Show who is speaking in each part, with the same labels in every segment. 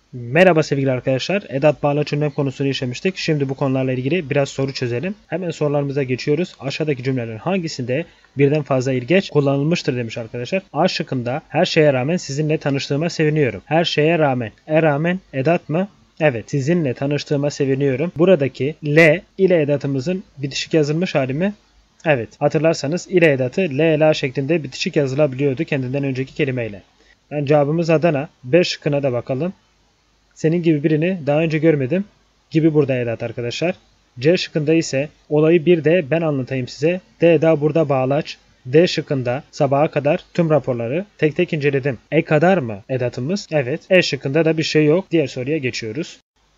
Speaker 1: Merhaba sevgili arkadaşlar. Edat bağlaç ünlem konusunu işlemiştik. Şimdi bu konularla ilgili biraz soru çözelim. Hemen sorularımıza geçiyoruz. Aşağıdaki cümlelerin hangisinde birden fazla ilgeç kullanılmıştır demiş arkadaşlar. A şıkkında her şeye rağmen sizinle tanıştığıma seviniyorum. Her şeye rağmen. Rağmen edat mı? Evet, sizinle tanıştığıma seviniyorum. Buradaki L ile edatımızın bitişik yazılmış hali mi? Evet, hatırlarsanız ile edatı L, la şeklinde bitişik yazılabiliyordu kendinden önceki kelimeyle. Yani cevabımız Adana. B şıkkına da bakalım. Senin gibi birini daha önce görmedim gibi burada edat arkadaşlar. C şıkkında ise olayı bir de ben anlatayım size. D da burada bağlaç. D şıkkında sabaha kadar tüm raporları tek tek inceledim. Kadar mı edatımız? Evet. E şıkkında da bir şey yok. Diğer soruya geçiyoruz.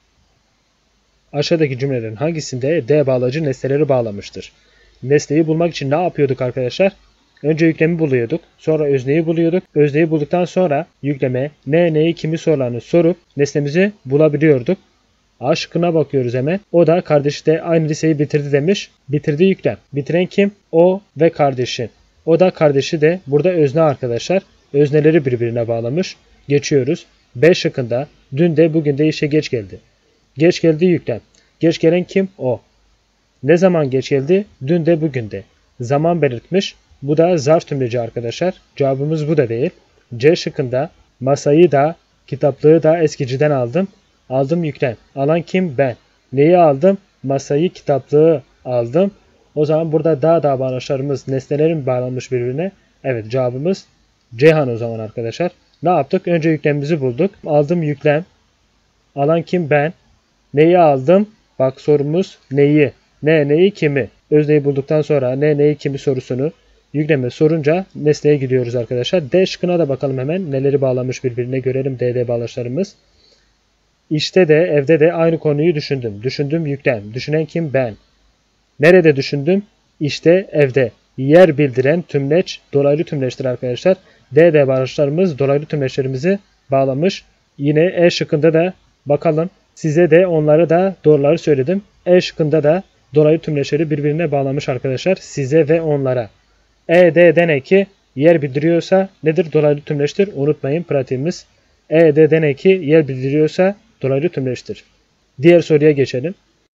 Speaker 1: Aşağıdaki cümlelerin hangisinde D bağlacı nesneleri bağlamıştır? Nesneyi bulmak için ne yapıyorduk arkadaşlar? Önce yüklemi buluyorduk. Sonra özneyi buluyorduk. Özneyi bulduktan sonra yükleme, ne, neyi, kimi sorularını sorup nesnemizi bulabiliyorduk. A şıkkına bakıyoruz hemen. O da kardeşi de aynı liseyi bitirdi demiş. Bitirdi yüklem. Bitiren kim? O ve kardeşi. O da kardeşi de burada özne arkadaşlar. Özneleri birbirine bağlamış. Geçiyoruz. B şıkkında dün de bugün de işe geç geldi. Geç geldi yüklem. Geç gelen kim? O. Ne zaman geç geldi? Dün de bugün de. Zaman belirtmiş. Bu da zarf tümleci arkadaşlar. Cevabımız bu da değil. C şıkkında masayı da kitaplığı da eskiciden aldım. Aldım yüklem. Alan kim? Ben. Neyi aldım? Masayı, kitaplığı aldım. O zaman burada da bağlaçlarımız nesnelerin bağlanmış birbirine. Evet, cevabımız Ceyhan o zaman arkadaşlar. Ne yaptık? Önce yüklemimizi bulduk. Aldım yüklem. Alan kim? Ben. Neyi aldım? Bak sorumuz neyi? Ne, neyi, kimi? Özneyi bulduktan sonra ne, neyi, kimi sorusunu yükleme sorunca nesneye gidiyoruz arkadaşlar. D şıkkına da bakalım hemen. Neleri bağlamış birbirine görelim DD bağlaçlarımız. İşte de evde de aynı konuyu düşündüm. Düşündüm yüklem. Düşünen kim? Ben. Nerede düşündüm? İşte evde. Yer bildiren tümleç dolaylı tümleçtir arkadaşlar. DD bağlaçlarımız dolaylı tümleçlerimizi bağlamış. Yine E şıkkında da bakalım. Size de onları da doğruları söyledim. E şıkkında da dolaylı tümleçleri birbirine bağlamış arkadaşlar. Size ve onlara. ED'den eki yer bildiriyorsa nedir? Dolaylı tümleçtir. Unutmayın pratiğimiz. ED'den eki yer bildiriyorsa dolaylı tümleçtir. Diğer soruya geçelim.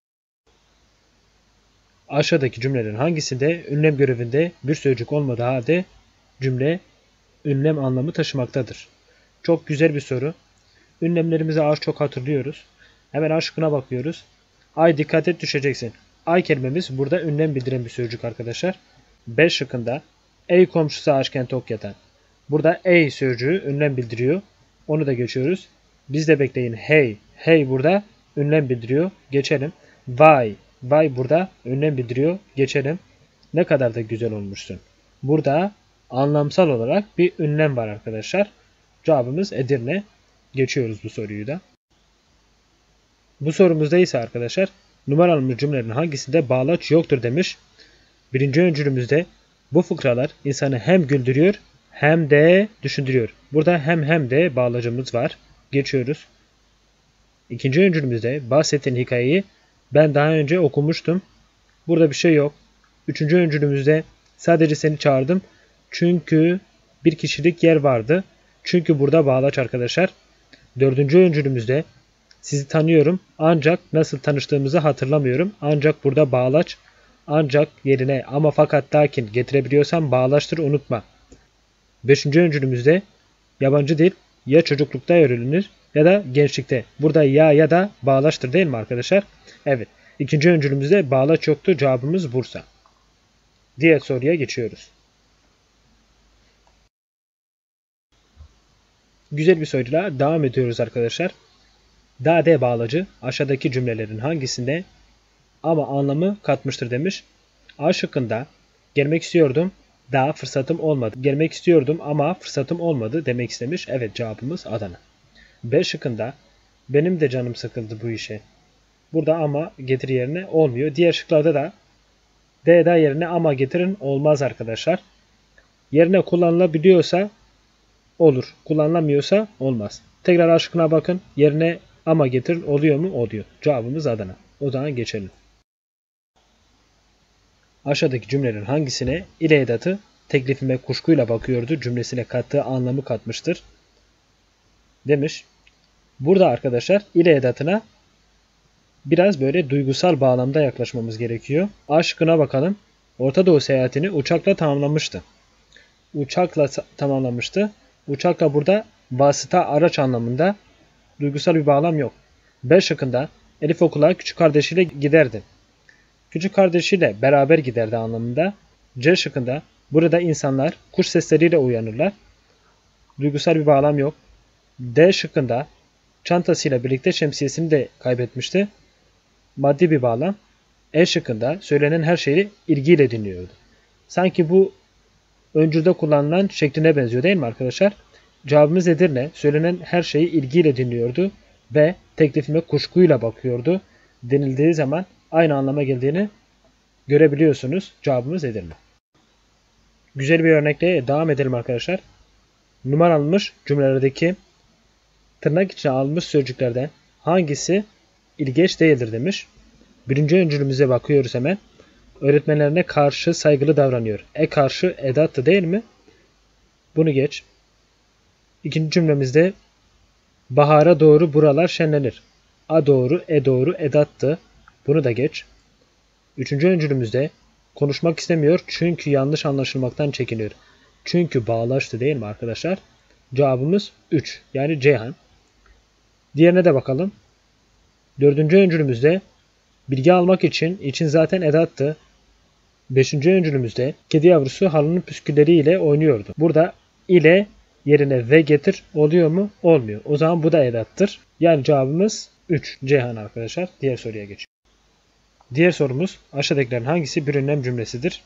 Speaker 1: Aşağıdaki cümlelerin hangisinde ünlem görevinde bir sözcük olmadığı halde cümle ünlem anlamı taşımaktadır? Çok güzel bir soru. Ünlemlerimizi az çok hatırlıyoruz. Hemen A şıkkına bakıyoruz. Ay dikkat et düşeceksin. Ay kelimemiz burada ünlem bildiren bir sözcük arkadaşlar. B şıkkında ey komşusu açken tok yatan. Burada ey sözcüğü ünlem bildiriyor. Onu da geçiyoruz. Biz de bekleyin. Hey. Hey burada ünlem bildiriyor. Geçelim. Vay. Vay burada ünlem bildiriyor. Geçelim. Ne kadar da güzel olmuşsun. Burada anlamsal olarak bir ünlem var arkadaşlar. Cevabımız Edirne. Geçiyoruz bu soruyu da. Bu sorumuzda ise arkadaşlar numaralı cümlelerin hangisinde bağlaç yoktur demiş. Birinci öncülümüzde bu fıkralar insanı hem güldürüyor hem de düşündürüyor. Burada hem de bağlacımız var. Geçiyoruz. İkinci öncülümüzde bahsettiğin hikayeyi ben daha önce okumuştum. Burada bir şey yok. Üçüncü öncülümüzde sadece seni çağırdım. Çünkü bir kişilik yer vardı. Çünkü burada bağlaç arkadaşlar. Dördüncü öncülümüzde sizi tanıyorum ancak nasıl tanıştığımızı hatırlamıyorum. Ancak burada bağlaç. Ancak yerine ama fakat lakin getirebiliyorsan bağlaçtır unutma. Beşinci öncülümüzde yabancı dil ya çocuklukta öğrenilir ya da gençlikte. Burada ya da bağlaçtır değil mi arkadaşlar? Evet. İkinci öncülümüzde bağlaç yoktu. Cevabımız Bursa. Diğer soruya geçiyoruz. Güzel bir soruyla devam ediyoruz arkadaşlar. D bağlacı aşağıdaki cümlelerin hangisinde ama anlamı katmıştır demiş. A şıkkında gelmek istiyordum daha fırsatım olmadı. Gelmek istiyordum ama fırsatım olmadı demek istemiş. Evet, cevabımız Adana. B şıkkında benim de canım sıkıldı bu işe. Burada ama getir yerine olmuyor. Diğer şıklarda da D'da yerine ama getirin olmaz arkadaşlar. Yerine kullanılabiliyorsa olur. Kullanılamıyorsa olmaz. Tekrar A şıkkına bakın. Yerine ama getirin oluyor mu? Oluyor. Cevabımız Adana. O zaman geçelim. Aşağıdaki cümlelerin hangisine ile edatı teklifime kuşkuyla bakıyordu cümlesine kattığı anlamı katmıştır demiş. Burada arkadaşlar ile edatına biraz böyle duygusal bağlamda yaklaşmamız gerekiyor. A şıkkına bakalım. Orta Doğu seyahatini uçakla tamamlamıştı. Uçakla tamamlamıştı. Uçakla burada vasıta, araç anlamında duygusal bir bağlam yok. B şıkkında Elif okula küçük kardeşiyle giderdi. Küçük kardeşiyle beraber giderdi anlamında. C şıkkında burada insanlar kuş sesleriyle uyanırlar. Duygusal bir bağlam yok. D şıkkında çantasıyla birlikte şemsiyesini de kaybetmişti. Maddi bir bağlam. E şıkkında söylenen her şeyi ilgiyle dinliyordu. Sanki bu öncülde kullanılan şekline benziyor değil mi arkadaşlar? Cevabımız Edirne. Söylenen her şeyi ilgiyle dinliyordu ve teklifime kuşkuyla bakıyordu denildiği zaman aynı anlama geldiğini görebiliyorsunuz. Cevabımız Edirne. Güzel bir örnekle devam edelim arkadaşlar. Numaranmış cümlelerdeki tırnak içine alınmış sözcüklerden hangisi ilgeç değildir demiş. Birinci öncülümüze bakıyoruz hemen. Öğretmenlerine karşı saygılı davranıyor. Karşı edattı değil mi? Bunu geç. İkinci cümlemizde bahara doğru buralar şenlenir. A doğru, doğru, edattı. Bunu da geç. Üçüncü öncülümüzde konuşmak istemiyor çünkü yanlış anlaşılmaktan çekiniyor. Çünkü bağlaçtı değil mi arkadaşlar? Cevabımız 3. Yani Ceyhan. Diğerine de bakalım. Dördüncü öncülümüzde bilgi almak için zaten edattı. Beşinci öncülümüzde kedi yavrusu halının püskülleriyle oynuyordu. Burada ile yerine ve getir oluyor mu? Olmuyor. O zaman bu da edattır. Yani cevabımız 3. Ceyhan arkadaşlar. Diğer soruya geçiyor. Diğer sorumuz aşağıdakilerin hangisi bir ünlem cümlesidir?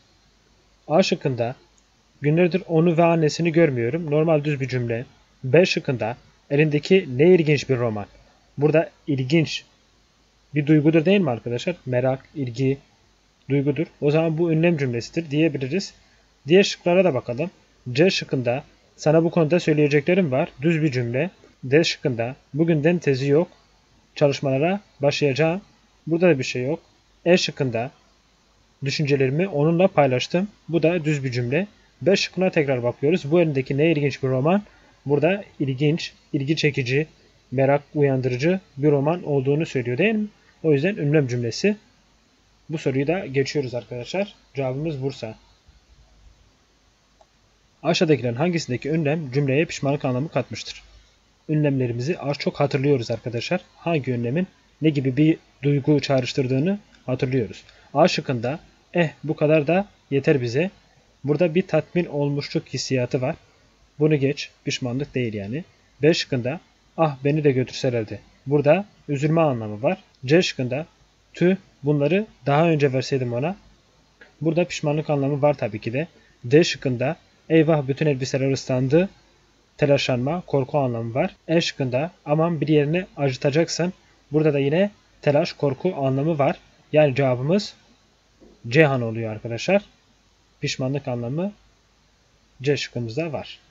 Speaker 1: A şıkkında günlerdir onu ve annesini görmüyorum. Normal düz bir cümle. B şıkkında elindeki ne ilginç bir roman. Burada ilginç bir duygudur değil mi arkadaşlar? Merak, ilgi, duygudur. O zaman bu ünlem cümlesidir diyebiliriz. Diğer şıklara da bakalım. C şıkkında sana bu konuda söyleyeceklerim var. Düz bir cümle. D şıkkında bugünden tezi yok. Çalışmalara başlayacağım. Burada da bir şey yok. E şıkkında düşüncelerimi onunla paylaştım. Bu da düz bir cümle. B şıkkına tekrar bakıyoruz. Bu elindeki ne ilginç bir roman. Burada ilginç, ilgi çekici, merak uyandırıcı bir roman olduğunu söylüyor değil mi? O yüzden ünlem cümlesi. Bu soruyu da geçiyoruz arkadaşlar. Cevabımız Bursa. Aşağıdakilerin hangisindeki ünlem cümleye pişmanlık anlamı katmıştır? Ünlemlerimizi az çok hatırlıyoruz arkadaşlar. Hangi ünlemin ne gibi bir duygu çağrıştırdığını hatırlıyoruz. A şıkkında bu kadar da yeter bize. Burada bir tatmin olmuşluk hissiyatı var. Bunu geç. Pişmanlık değil yani. B şıkkında beni de götürselerdi. Burada üzülme anlamı var. C şıkkında tüh bunları daha önce verseydim ona. Burada pişmanlık anlamı var tabii ki de. D şıkkında eyvah bütün elbiseler ıslandı. Telaşlanma, korku anlamı var. E şıkkında aman bir yerini acıtacaksın. Burada da yine telaş, korku anlamı var. Yani cevabımız Ceyhan oluyor arkadaşlar. Pişmanlık anlamı C şıkkımızda var.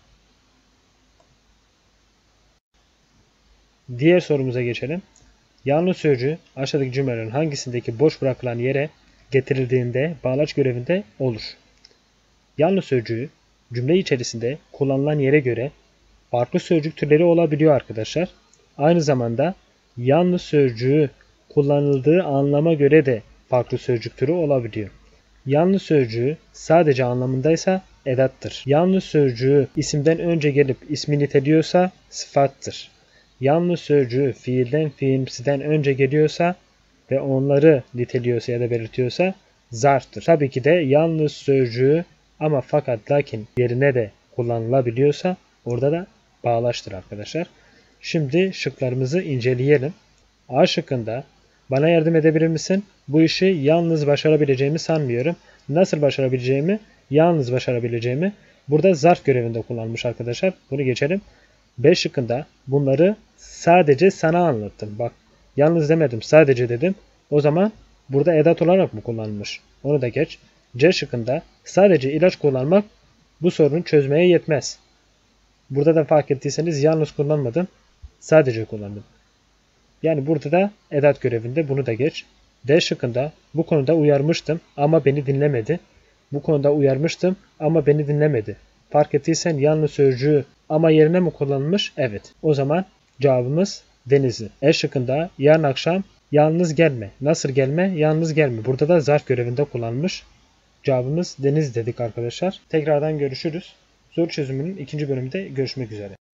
Speaker 1: Diğer sorumuza geçelim. Yanlış sözcüğü aşağıdaki cümlelerin hangisindeki boş bırakılan yere getirildiğinde bağlaç görevinde olur? Yanlış sözcüğü cümle içerisinde kullanılan yere göre farklı sözcük türleri olabiliyor arkadaşlar. Aynı zamanda yanlış sözcüğü kullanıldığı anlama göre de farklı sözcük türü olabiliyor. Yanlış sözcüğü sadece anlamındaysa edattır. Yanlış sözcüğü isimden önce gelip ismi niteliyorsa sıfattır. Yanlış sözcüğü fiilden fiilimsiden önce geliyorsa ve onları niteliyorsa ya da belirtiyorsa zarftır. Tabii ki de yanlış sözcüğü ama fakat lakin yerine de kullanılabiliyorsa orada da bağlaçtır arkadaşlar. Şimdi şıklarımızı inceleyelim. A şıkkında bana yardım edebilir misin? Bu işi yalnız başarabileceğimi sanmıyorum. Nasıl başarabileceğimi? Yalnız başarabileceğimi. Burada zarf görevinde kullanmış arkadaşlar. Bunu geçelim. B şıkkında bunları sadece sana anlattım. Bak yalnız demedim sadece dedim. O zaman burada edat olarak mı kullanılmış? Onu da geç. C şıkkında sadece ilaç kullanmak bu sorunu çözmeye yetmez. Burada da fark ettiyseniz yalnız kullanmadım. Sadece kullandım. Yani burada da edat görevinde bunu da geç. D şıkkında bu konuda uyarmıştım ama beni dinlemedi. Bu konuda uyarmıştım ama beni dinlemedi. Fark ettiysen yanlış sözcüğü ama yerine mi kullanılmış? Evet. O zaman Cevabımız Denizli. E şıkkında yarın akşam yalnız gelme. Nasıl gelme? Yalnız gelme. Burada da zarf görevinde kullanılmış. Cevabımız Deniz dedik arkadaşlar. Tekrardan görüşürüz. Soru çözümünün ikinci bölümünde görüşmek üzere.